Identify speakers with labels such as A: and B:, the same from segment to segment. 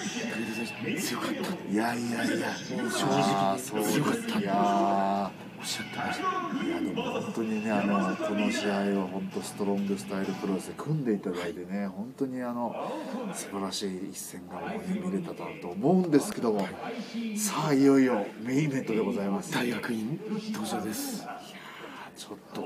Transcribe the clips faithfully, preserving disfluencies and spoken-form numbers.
A: 武田選手強かった。
B: いやいやいや、
A: もう正直に強かった。
B: いや
A: おっしゃってました。
B: いやでも本当にね、あのこの試合を本当ストロングスタイルプロレスで組んでいただいてね、本当にあの素晴らしい一戦が見れたと思うんですけども、さあいよいよメインイベントでございます。
A: 大学院登場です。いや
B: ちょっと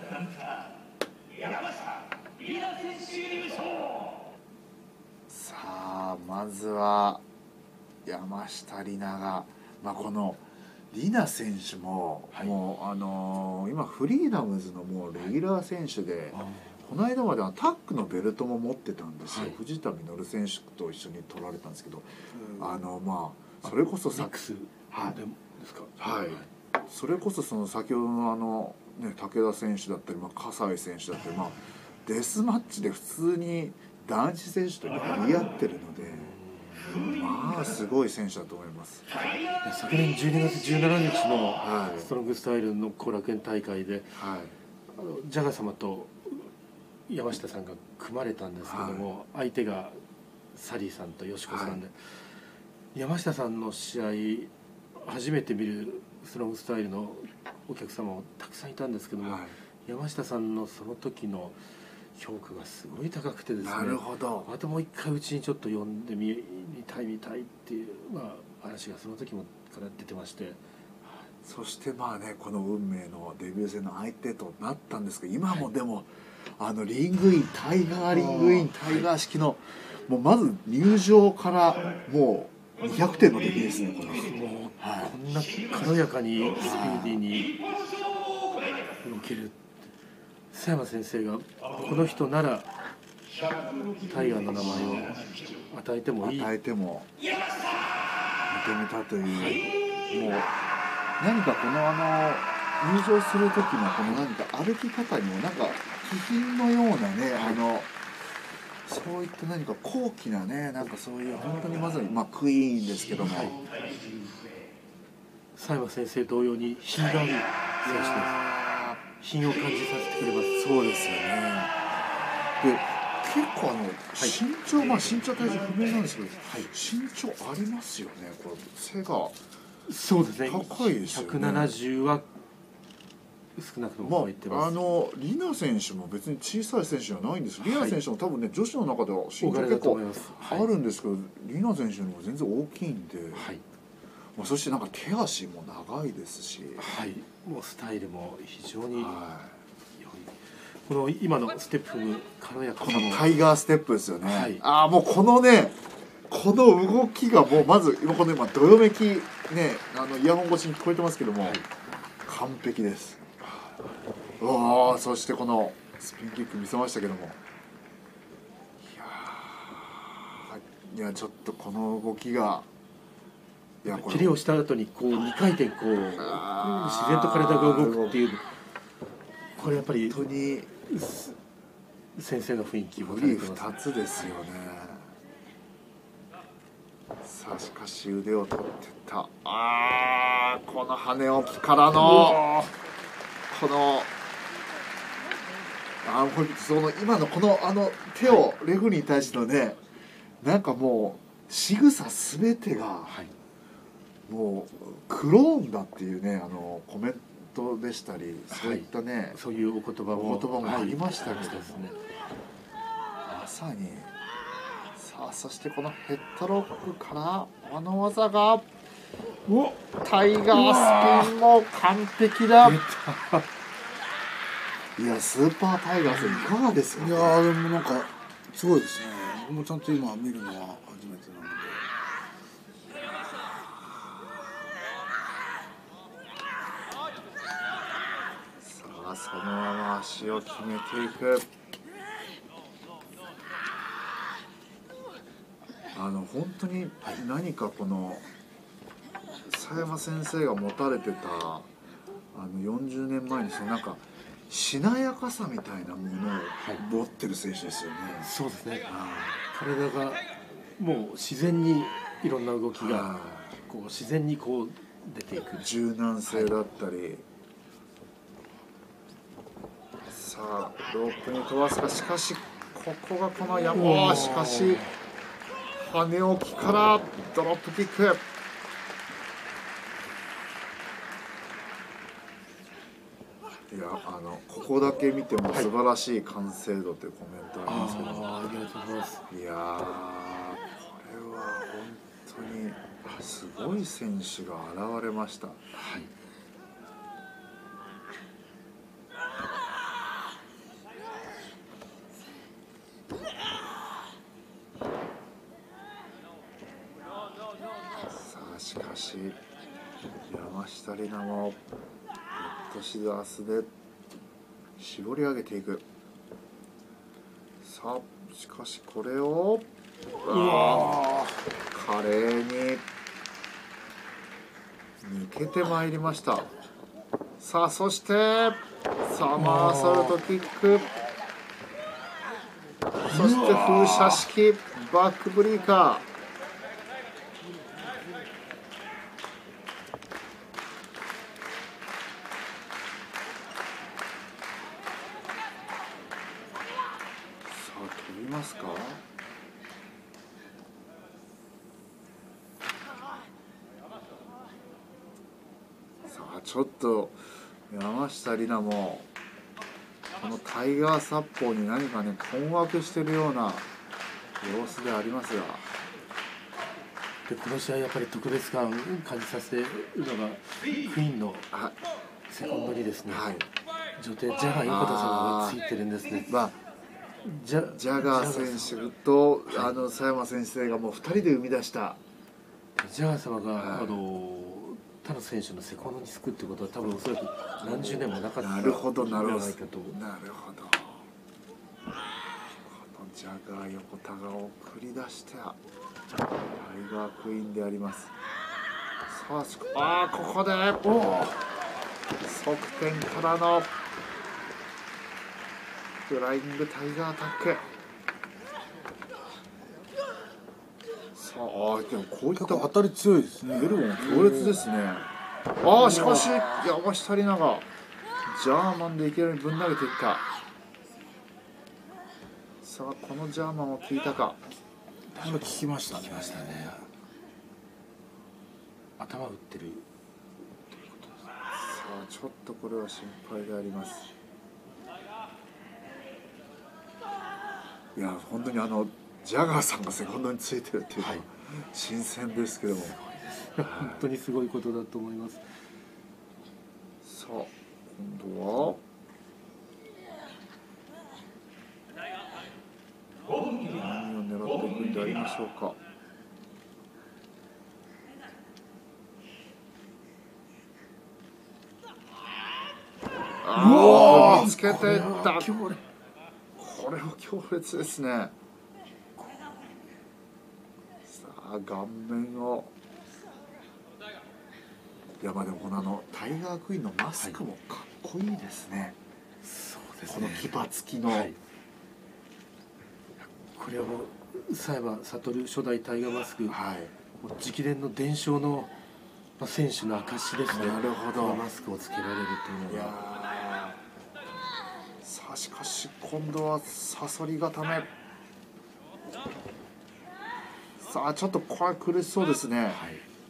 B: さあまずは山下里奈が、まあ、この里奈選手も、はい、もうあのー、今フリーダムズのもうレギュラー選手で、はい、この間まではタックのベルトも持ってたんですよ、はい、藤田実選手と一緒に取られたんですけど、あのまあそれこそさ、はい、ですか、はい、それこそその先ほどのあの、ね、武田選手だったり、まあ、葛西選手だったり、まあ、デスマッチで普通に男子選手とやり合ってるので、まあすごい選手だと思います。
A: 昨年じゅうにがつじゅうしちにちのストロングスタイルの後楽園大会で、はい、あのジャガ様と山下さんが組まれたんですけども、はい、相手がサリーさんとよしこさんで、はい、山下さんの試合初めて見るストロングスタイルのお客様もたくさんいたんですけども、はい、山下さんのその時の評価がすごい高くてですね、
B: なるほど、
A: またもう一回うちにちょっと呼んでみ見たい見たいっていう、まあ、話がその時もから出てまして、
B: そしてまあね、この運命のデビュー戦の相手となったんですけど、今もでも、はい、あのリングインタイガーリングインタイガー式の、はい、もうまず入場からもうにひゃくてんの出来ですね、これ。
A: もう、はい、こんな軽やかにスピーディーに動ける。佐山先生がこの人ならタイガーの名前を与えてもいい、
B: 与えても認めたという、はい、もう何かこのあの入場する時のこの何か歩き方にもなんか気品のようなね、あのそういった何か高貴なね、なんかそういう本当にまさに、まあ、クイーンですけども、はい、
A: 佐山先生同様に品がある選手です。品を感じさせてくれます。
B: そうですよね。で、結構あの、はい、身長、まあ身長体重不明なんですけど、はい、身長ありますよね。これ背が
A: そうですね。
B: 高いですよね。
A: ひゃくななじゅうは少なくとも超えてます。
B: まあ、あの里奈選手も別に小さい選手じゃないんです。里奈選手も多分ね、女子の中では身長結構あるんですけど、里奈選手よりも全然大きいんで、はい、まあ、そしてなんか手足も長いですし、
A: はい、もうスタイルも非常に良い、はい、この今のステップの軽やかな、
B: このタイガーステップですよね、はい、ああもうこのね、この動きがもうまず今この今どよめきね、あのイヤホン越しに聞こえてますけども、はい、完璧です。おお、そしてこのスピンキック見せましたけども、いやー、いやちょっとこの動きが、
A: いやキレをした後にこうにかい転こう自然と体が動くっていう、これやっぱり
B: 本当に
A: 先生の雰囲気も
B: フリーふたつですよね。さあしかし腕を取ってた、あーこの羽置きからのこのあこれその今のこのあの手をレフに対してのね、なんかもう仕草すべてが、はい、もうクローンだっていうね、あのコメントでしたり、そういったね、はい、
A: そういうお言葉も
B: お言葉もありましたけど、
A: はい、
B: まさにさあ、そしてこのヘッドロックからあの技がタイガースピンも完璧だ。いやスーパータイガースいかがですか。
C: いやでもなんかすごいですね。僕もちゃんと今見るのは初めてなので。
B: さあそのまま足を決めていく。あの本当に何かこの佐山先生が持たれてたあのよんじゅうねんまえにそのなんかしなやかさみたいなものを持ってる選手ですよね。
A: はい、そうですね。体がもう自然にいろんな動きがこう自然にこう出ていく。
B: 柔軟性だったり、はい、さあロープに飛ばすか、しかしここがこの山、しかしはさあ寝起きからドロップキック。いやあのここだけ見ても素晴らしい完成度というコメントありますけど、
A: あありがとうございます。
B: いやーこれは本当にすごい選手が現れました。はい。さあしかし山下里奈もレッドシザースで絞り上げていく。さあしかしこれをあ華麗に抜けてまいりました。さあそしてさあマーサルトキック、そして風車式バックブリーカー。飛びますか。さあちょっと山下里奈もこのタイガー殺法に何かね困惑しているような様子でありますが、
A: でこの試合やっぱり特別感感じさせているのがクイーンのセコンドにですね、はい、女帝ジャガー横田様がついてるんですね。まあ
B: ジャ, ジャガー選手とあの佐山先生がもうふたりで生み出した
A: ジャガー様が、はい、あの他の選手のセコンドにつくってことは多分おそらく何十年もなかったんじゃないかと。
B: なるほどなるほど。このジャガー横田が送り出したタイガークイーンであります。さああここで側転からのフライングタイガーアタック。さあでもこういった
C: 当たり強いですね。
B: エルボン強烈ですね。ああしかし山下里奈がジャーマンでいきなりぶん投げていった。さあこのジャーマンを効いたか。
C: だいぶ効きましたね。
A: 効きましたね。頭打ってるということです。さ
B: あちょっとこれは心配であります。いや本当にあのジャガーさんがセコンドについてるっていうのは、はい、新鮮ですけども
A: 本当にすごいことだと思います。
B: さあ今度は何を狙っていくんでありましょうか。ああ見つけていった。これは強烈ですね。さあ顔面をいやまあでもこのあのタイガークイーンのマスクもかっこいいですね。
A: そうですね。
B: この牙付きの、はい、
A: これはもう佐山悟初代タイガーマスク、
B: はい、
A: もう直伝の伝承の選手の証ですね。
B: なるほど。
A: マスクをつけられるというのは。
B: さあしかし今度はサソリ固め。さあちょっとこれ苦しそうですね。はい、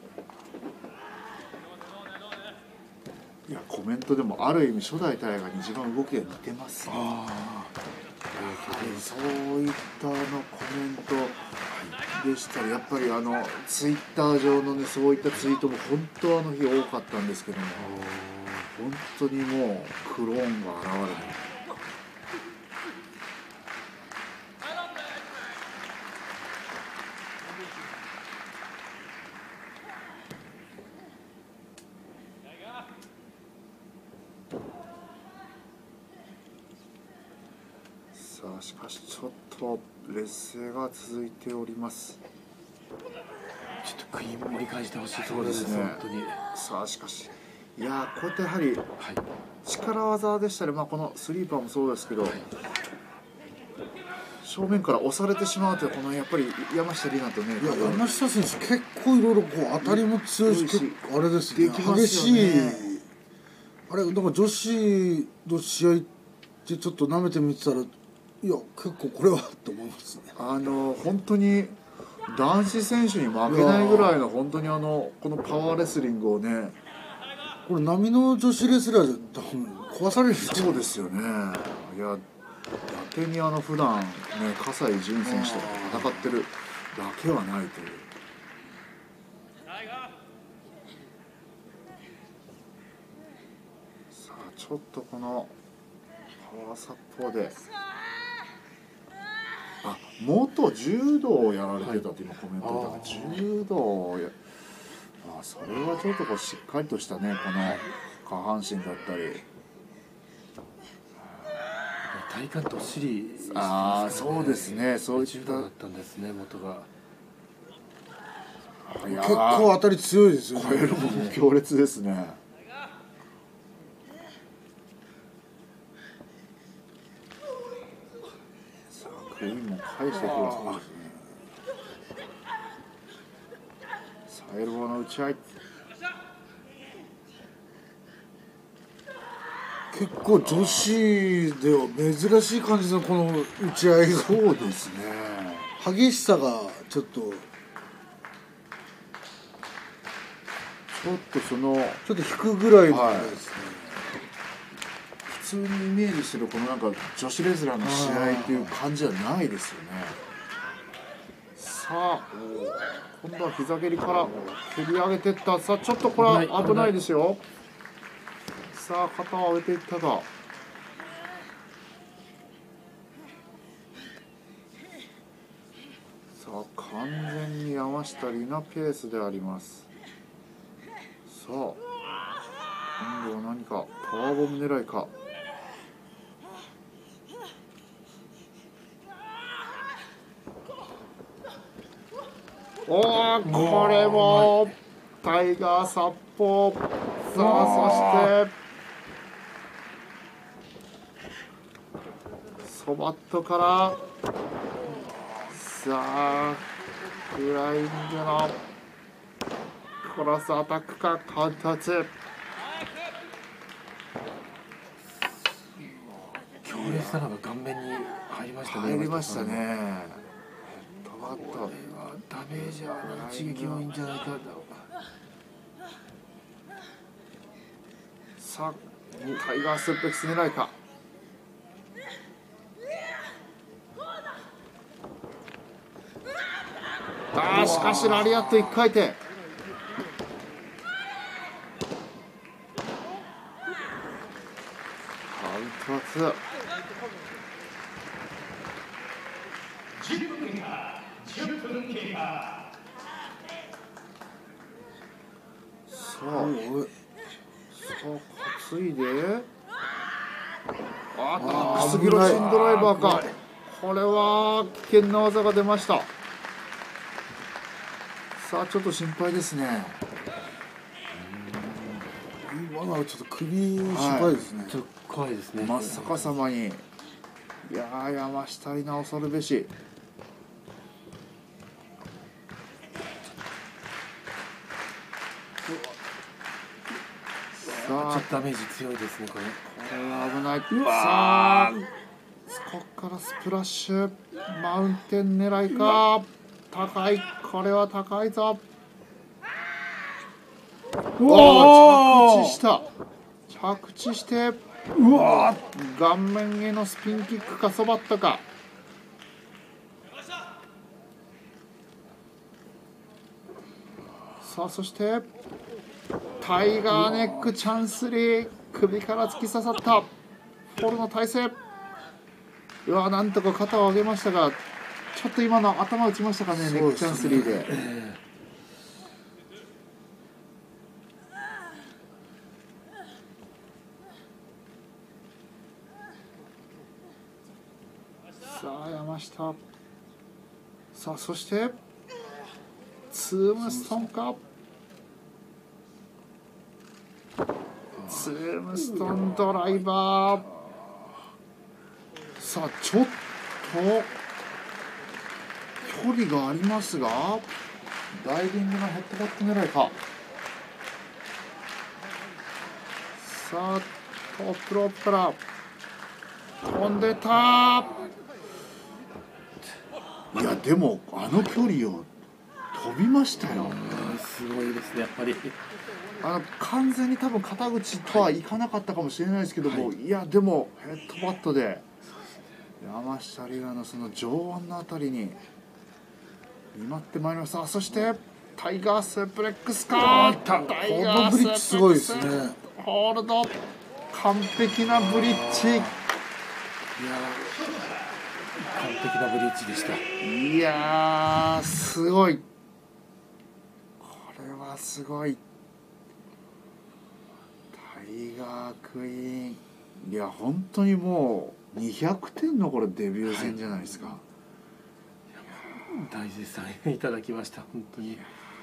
B: いやコメントでもある意味初代タイガーに自分の動きが似てますね。あそういったのコメントでしたらやっぱりあのツイッター上のねそういったツイートも本当あの日多かったんですけども、本当にもうクローンが現れない。さあしかしちょっと劣勢が続いております。
A: ちょっとクイーン盛り返してほしいところですね。本当に。
B: さあしかしいやこうやってやはり力技でしたり、まあ、このスリーパーもそうですけど、はい、正面から押されてしまうとこのやっぱり山下里奈とね。
C: いや山下選手結構いろいろこう当たりも強いし、うん、あれですね。激しいあれなんか女子の試合ってちょっと舐めてみてたらいや結構これはと思いますね。
B: あの本当に男子選手に負けないぐらいの本当にあのこのパワーレスリングをね、
C: これ波の女子レスラーじゃ多分壊される。
B: そうですよね。いや伊達にあの普段ね葛西潤選手と戦ってるだけはないという。さあちょっとこのパワーサッポーで、あ、元柔道をやられてたって今コメントだから、柔道をや、あ、それはちょっとこうしっかりとしたねこの下半身だったり。
A: 体幹どっしりしてますからね。
B: ああそうですね、そういった
A: 柔道だったんですね元が。
C: 結構当たり強いですよね。
B: 超えるもん強烈ですね。さあクイーンも返してきますね。さあエルボーの打ち合い。
C: 結構女子では珍しい感じのこの打ち合いが、
B: そうですね、
C: 激しさがちょっと
B: ちょっとその
C: ちょっと引くぐらいのあれですね。
B: 普通にイメージしてるこのなんか女子レスラーの試合っていう感じじゃないですよね。さあ今度は膝蹴りから蹴り上げていった。さあちょっとこれは危ないですよ。さあ肩を上げていったが、さあ完全に山下里奈ペースであります。さあ今度は何かパワーボム狙いか。おー、これもタイガー殺法。さあそしてソバットからさあフライングのクロスアタックかカウンターツー。
A: 強烈なのが顔面に入りましたね。
B: 入りましたね。ヘッドバット。
A: これはダメージは一撃もいいんじゃないか。
B: さあタイガースープレックス狙いか。あーしかしラリアットいっかい転。カウントはツー。さあ、そう担いで、あタックスギロチンドライバーか。これは危険な技が出ました。さあちょっと心配ですね。
C: 今のはちょっと首心配ですね、はい、
A: ちょっと怖いですね。
B: 真っ逆さまに、いやー山下里奈恐るべし。
A: さあちょっとダメージ強いですねこれ。
B: これは危ない。
A: うわ
B: さあここからスプラッシュマウンテン狙いか。高い、これは高いぞ。おお着地した。着地して
A: うわ
B: 顔面へのスピンキックかそばったか。さあそしてタイガーネックチャンスリー、首から突き刺さったフォルの体勢。うわなんとか肩を上げましたが、ちょっと今の頭打ちましたかね、ネックチャンスリーで。さあ山下。さあそしてツームストンか。ツームストンドライバー。さあちょっと距離がありますが、ダイビングのヘッドバット狙いか。さあトップロープから飛んでた。いやでもあの距離を飛びましたよ。
A: すごいですねやっぱり。
B: あの完全に多分肩口とはいかなかったかもしれないですけども、はい、いやでもヘッドバットで山下里奈のその上腕のあたりに見舞ってまいりました。そしてタイガースープレックスかー、タイガースープレックス
C: すごいですね。
B: ホールド完璧なブリッジ。いや
A: 完璧なブリッジでした。
B: いやーすごい、これはすごい。タイガークイーン、いや本当にもうにひゃくてんのこれデビュー戦じゃないですか。はい、
A: 大絶賛いただきました本当に。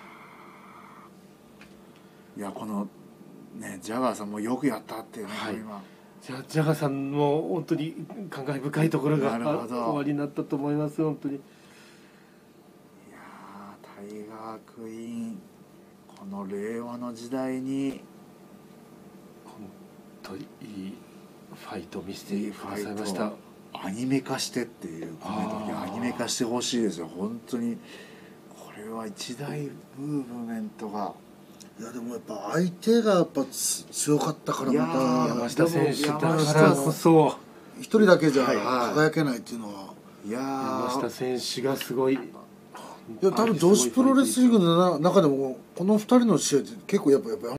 B: いやこのねジャガーさんもよくやったっていうね、はい、今
A: じゃジャガーさんも本当に感慨深いところが終わりになったと思います本当に。い
B: やタイガークイーン、この令和の時代に
A: 本当にいいファイトを見せてくださいました。
B: アニメ化してっていうコメントにアニメ化してほしいですよ本当に。これは一大ムーブメントが。
C: いやでもやっぱ相手がやっぱ強かったからまた
A: 山下選手だからこそ
C: 一人だけじゃ輝けないっていうのは、
A: いや山下選手がすごい。い
C: や多分女子プロレスリングの中でもこのふたりの試合って結構やっぱやっぱ